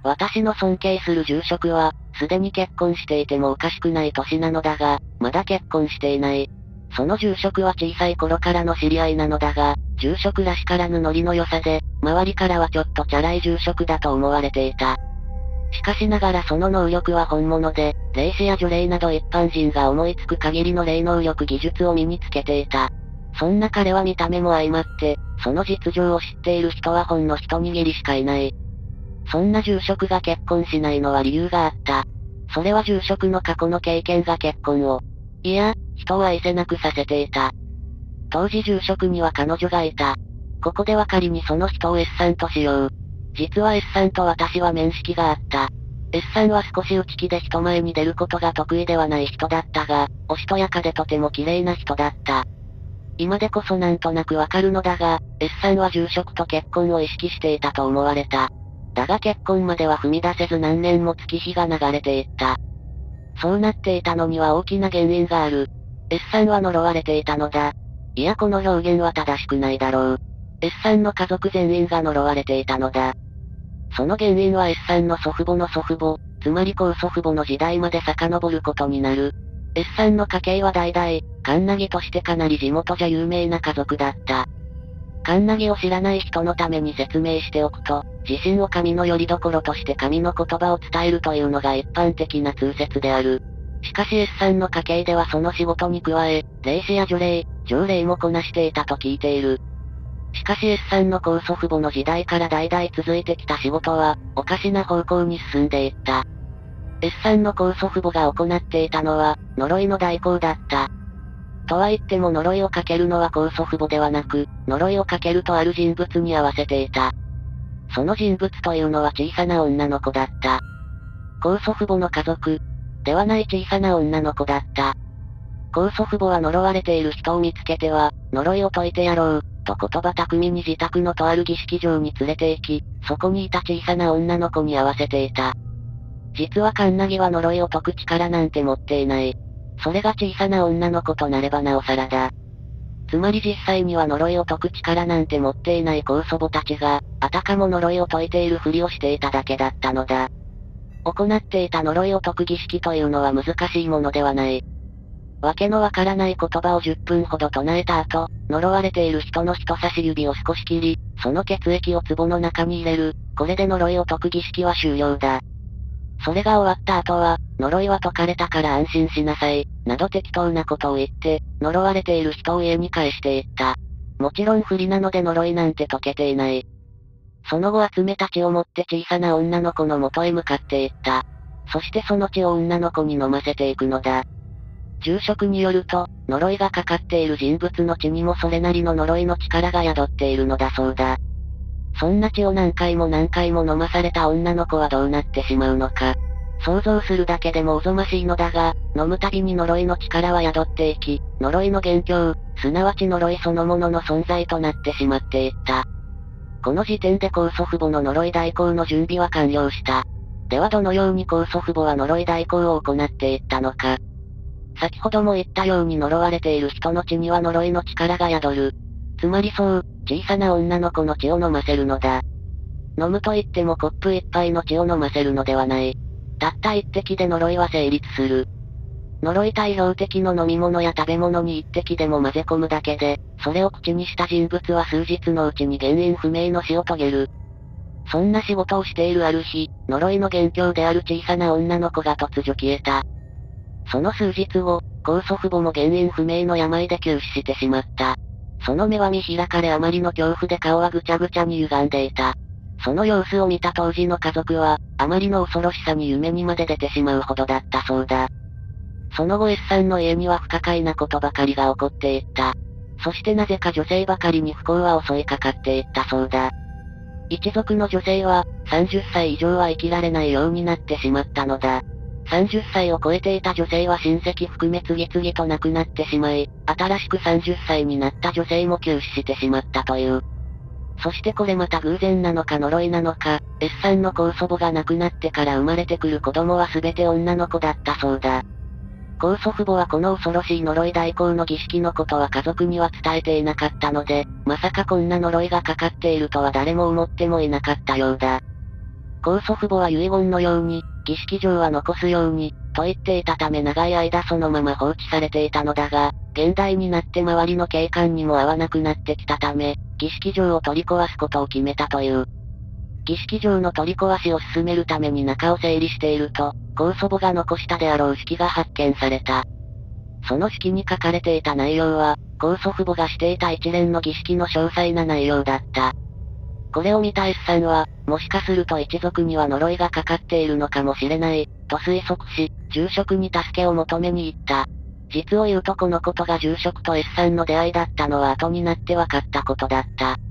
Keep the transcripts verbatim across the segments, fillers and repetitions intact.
私の尊敬する住職は、すでに結婚していてもおかしくない年なのだが、まだ結婚していない。その住職は小さい頃からの知り合いなのだが、住職らしからぬノリの良さで、周りからはちょっとチャラい住職だと思われていた。しかしながらその能力は本物で、霊視や除霊など一般人が思いつく限りの霊能力技術を身につけていた。そんな彼は見た目も相まって、その実情を知っている人はほんの一握りしかいない。そんな住職が結婚しないのは理由があった。それは住職の過去の経験が結婚を、いや、人を愛せなくさせていた。当時住職には彼女がいた。ここでは仮にその人を S さんとしよう。実は S さんと私は面識があった。S さんは少し内気で人前に出ることが得意ではない人だったが、おしとやかでとても綺麗な人だった。今でこそなんとなくわかるのだが、S さんは住職と結婚を意識していたと思われた。だが結婚までは踏み出せず何年も月日が流れていった。そうなっていたのには大きな原因がある。S さんは呪われていたのだ。いやこの表現は正しくないだろう。S さんの家族全員が呪われていたのだ。その原因は S さんの祖父母の祖父母、つまり高祖父母の時代まで遡ることになる。S さんの家系は代々、カンナギとしてかなり地元じゃ有名な家族だった。カンナギを知らない人のために説明しておくと、自身を神の拠り所として神の言葉を伝えるというのが一般的な通説である。しかし S さんの家系ではその仕事に加え、霊視や除霊、条霊もこなしていたと聞いている。しかし S さんの高祖父母の時代から代々続いてきた仕事は、おかしな方向に進んでいった。S さんの高祖父母が行っていたのは、呪いの代行だった。とは言っても呪いをかけるのは高祖父母ではなく、呪いをかけるとある人物に合わせていた。その人物というのは小さな女の子だった。高祖父母の家族、ではない小さな女の子だった。高祖父母は呪われている人を見つけては、呪いを解いてやろう、と言葉巧みに自宅のとある儀式場に連れて行き、そこにいた小さな女の子に合わせていた。実はカンナギは呪いを解く力なんて持っていない。それが小さな女の子となればなおさらだ。つまり実際には呪いを解く力なんて持っていない高祖母たちが、あたかも呪いを解いているふりをしていただけだったのだ。行っていた呪いを解く儀式というのは難しいものではない。わけのわからない言葉をじゅっぷんほど唱えた後、呪われている人の人差し指を少し切り、その血液を壺の中に入れる。これで呪いを解く儀式は終了だ。それが終わった後は、呪いは解かれたから安心しなさい、など適当なことを言って、呪われている人を家に帰していった。もちろん不利なので呪いなんて解けていない。その後集めた血を持って小さな女の子の元へ向かっていった。そしてその血を女の子に飲ませていくのだ。住職によると、呪いがかかっている人物の血にもそれなりの呪いの力が宿っているのだそうだ。そんな血を何回も何回も飲まされた女の子はどうなってしまうのか。想像するだけでもおぞましいのだが、飲むたびに呪いの力は宿っていき、呪いの元凶、すなわち呪いそのものの存在となってしまっていった。この時点で高祖父母の呪い代行の準備は完了した。ではどのように高祖父母は呪い代行を行っていったのか。先ほども言ったように呪われている人の血には呪いの力が宿る。つまりそう、小さな女の子の血を飲ませるのだ。飲むと言ってもコップ一杯の血を飲ませるのではない。たった一滴で呪いは成立する。呪い対標的の飲み物や食べ物に一滴でも混ぜ込むだけで、それを口にした人物は数日のうちに原因不明の死を遂げる。そんな仕事をしているある日、呪いの元凶である小さな女の子が突如消えた。その数日後、高祖父母も原因不明の病で急死してしまった。その目は見開かれあまりの恐怖で顔はぐちゃぐちゃに歪んでいた。その様子を見た当時の家族は、あまりの恐ろしさに夢にまで出てしまうほどだったそうだ。その後 S さんの家には不可解なことばかりが起こっていった。そしてなぜか女性ばかりに不幸は襲いかかっていったそうだ。一族の女性は、さんじゅっさい以上は生きられないようになってしまったのだ。さんじゅっさいを超えていた女性は親戚含め次々と亡くなってしまい、新しくさんじゅっさいになった女性も急死してしまったという。そしてこれまた偶然なのか呪いなのか、S さんの高祖母が亡くなってから生まれてくる子供は全て女の子だったそうだ。高祖父母はこの恐ろしい呪い代行の儀式のことは家族には伝えていなかったので、まさかこんな呪いがかかっているとは誰も思ってもいなかったようだ。 高祖父母は遺言のように、儀式上は残すように、と言っていたため長い間そのまま放置されていたのだが、現代になって周りの景観にも合わなくなってきたため、儀式場を取り壊すことを決めたという。儀式場の取り壊しを進めるために中を整理していると、高祖母が残したであろう式が発見された。その式に書かれていた内容は、高祖父母がしていた一連の儀式の詳細な内容だった。これを見た S さんは、もしかすると一族には呪いがかかっているのかもしれない、と推測し、住職に助けを求めに行った。実を言うとこのことが住職と S さんの出会いだったのは後になって分かったことだった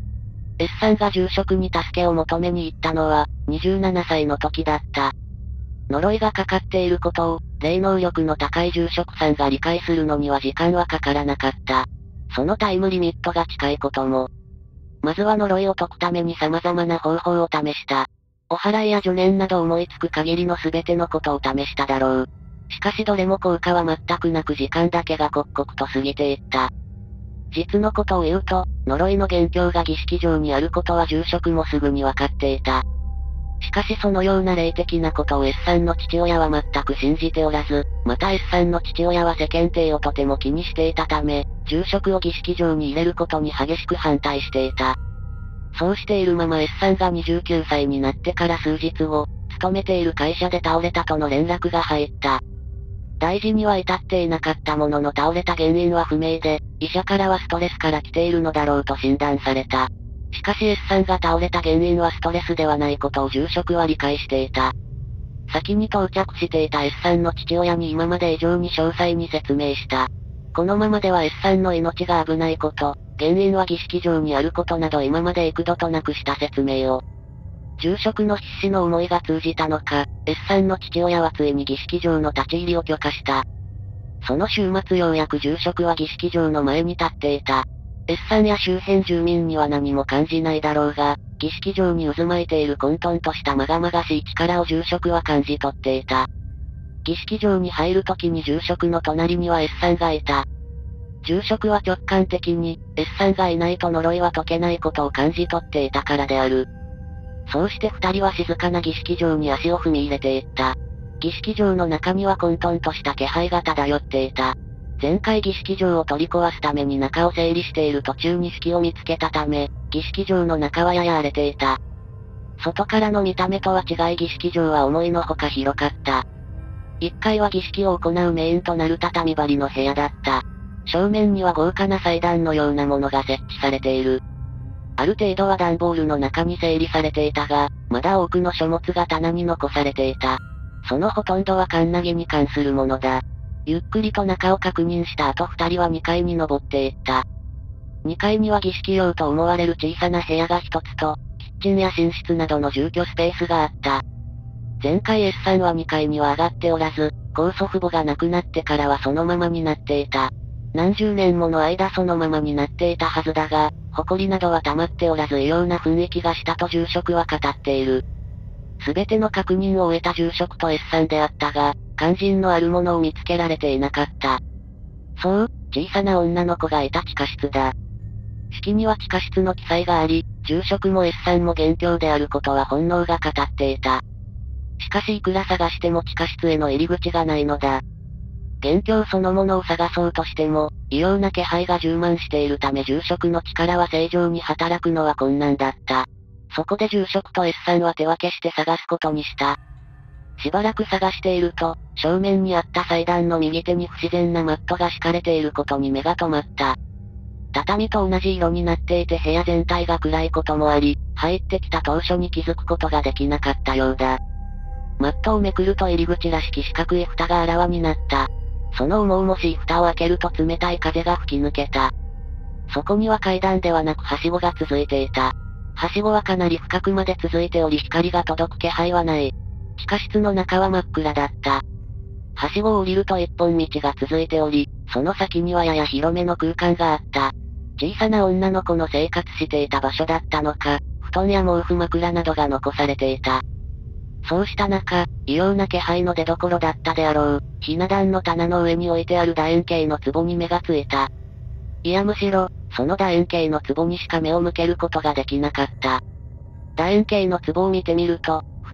。S さんが住職に助けを求めに行ったのは、にじゅうななさいの時だった。呪いがかかっていることを、霊能力の高い住職さんが理解するのには時間はかからなかった。そのタイムリミットが近いことも。まずは呪いを解くために様々な方法を試した。お祓いや助念など思いつく限りの全てのことを試しただろう。しかしどれも効果は全くなく時間だけが刻々と過ぎていった。実のことを言うと、呪いの元凶が儀式場にあることは住職もすぐに分かっていた。しかしそのような霊的なことを S さんの父親は全く信じておらず、また S さんの父親は世間体をとても気にしていたため、住職を儀式場に入れることに激しく反対していた。そうしているまま S さんがにじゅうきゅうさいになってから数日後、勤めている会社で倒れたとの連絡が入った。大事には至っていなかったものの倒れた原因は不明で、医者からはストレスから来ているのだろうと診断された。しかし S さんが倒れた原因はストレスではないことを住職は理解していた。先に到着していた S さんの父親に今まで以上に詳細に説明した。このままでは S さんの命が危ないこと、原因は儀式場にあることなど今まで幾度となくした説明を。住職の必死の思いが通じたのか、S さんの父親はついに儀式場の立ち入りを許可した。その週末ようやく住職は儀式場の前に立っていた。S さんや周辺住民には何も感じないだろうが、儀式場に渦巻いている混沌としたまがまがしい力を住職は感じ取っていた。儀式場に入るときに住職の隣には S さんがいた。住職は直感的に、S さんがいないと呪いは解けないことを感じ取っていたからである。そうして二人は静かな儀式場に足を踏み入れていった。儀式場の中には混沌とした気配が漂っていた。前回儀式場を取り壊すために中を整理している途中に隙を見つけたため、儀式場の中はやや荒れていた。外からの見た目とは違い儀式場は思いのほか広かった。いっかいは儀式を行うメインとなる畳張りの部屋だった。正面には豪華な祭壇のようなものが設置されている。ある程度は段ボールの中に整理されていたが、まだ多くの書物が棚に残されていた。そのほとんどはカンナギに関するものだ。ゆっくりと中を確認した後二人はにかいに登っていった。にかいには儀式用と思われる小さな部屋が一つと、キッチンや寝室などの住居スペースがあった。前回 S さんはにかいには上がっておらず、高祖父母が亡くなってからはそのままになっていた。何十年もの間そのままになっていたはずだが、埃などは溜まっておらず異様な雰囲気がしたと住職は語っている。すべての確認を終えた住職と S さんであったが、肝心のあるものを見つけられていなかった。そう、小さな女の子がいた地下室だ。式には地下室の記載があり、住職も S さんも元凶であることは本能が語っていた。しかしいくら探しても地下室への入り口がないのだ。元凶そのものを探そうとしても、異様な気配が充満しているため住職の力は正常に働くのは困難だった。そこで住職と S さんは手分けして探すことにした。しばらく探していると、正面にあった祭壇の右手に不自然なマットが敷かれていることに目が留まった。畳と同じ色になっていて部屋全体が暗いこともあり、入ってきた当初に気づくことができなかったようだ。マットをめくると入り口らしき四角い蓋があらわになった。その重々しい蓋を開けると冷たい風が吹き抜けた。そこには階段ではなくはしごが続いていた。はしごはかなり深くまで続いており光が届く気配はない。地下室の中は真っ暗だった。はしごを降りると一本道が続いており、その先にはやや広めの空間があった。小さな女の子の生活していた場所だったのか、布団や毛布枕などが残されていた。そうした中、異様な気配の出所だったであろう、ひな壇の棚の上に置いてある楕円形の壺に目がついた。いやむしろ、その楕円形の壺にしか目を向けることができなかった。楕円形の壺を見てみると、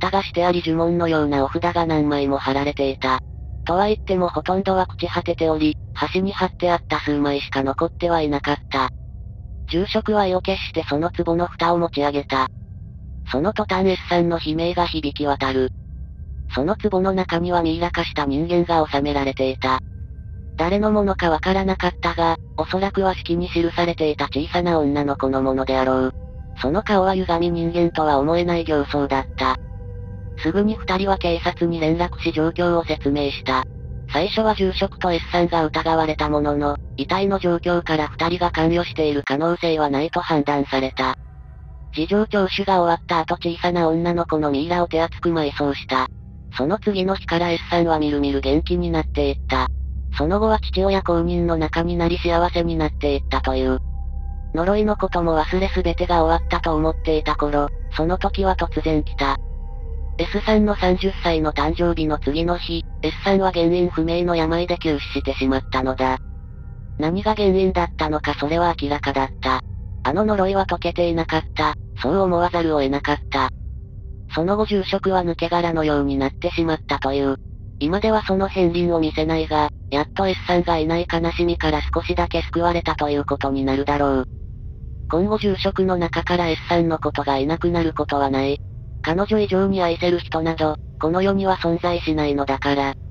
蓋がしてあり呪文のようなお札が何枚も貼られていた。とは言ってもほとんどは朽ち果てており、端に貼ってあった数枚しか残ってはいなかった。住職は意を決してその壺の蓋を持ち上げた。その途端 S さんの悲鳴が響き渡る。その壺の中にはミイラ化した人間が収められていた。誰のものかわからなかったが、おそらくは式に記されていた小さな女の子のものであろう。その顔は歪み人間とは思えない形相だった。すぐに二人は警察に連絡し状況を説明した。最初は住職と S さんが疑われたものの、遺体の状況から二人が関与している可能性はないと判断された。事情聴取が終わった後小さな女の子のミイラを手厚く埋葬した。その次の日から S さんはみるみる元気になっていった。その後は父親公認の中になり幸せになっていったという。呪いのことも忘れ全てが終わったと思っていた頃、その時は突然来た。S さんのさんじゅっさいの誕生日の次の日、S さんは原因不明の病で急死してしまったのだ。何が原因だったのかそれは明らかだった。あの呪いは解けていなかった、そう思わざるを得なかった。その後住職は抜け殻のようになってしまったという。今ではその片鱗を見せないが、やっと S さんがいない悲しみから少しだけ救われたということになるだろう。今後住職の中から S さんのことがいなくなることはない。彼女以上に愛せる人など、この世には存在しないのだから。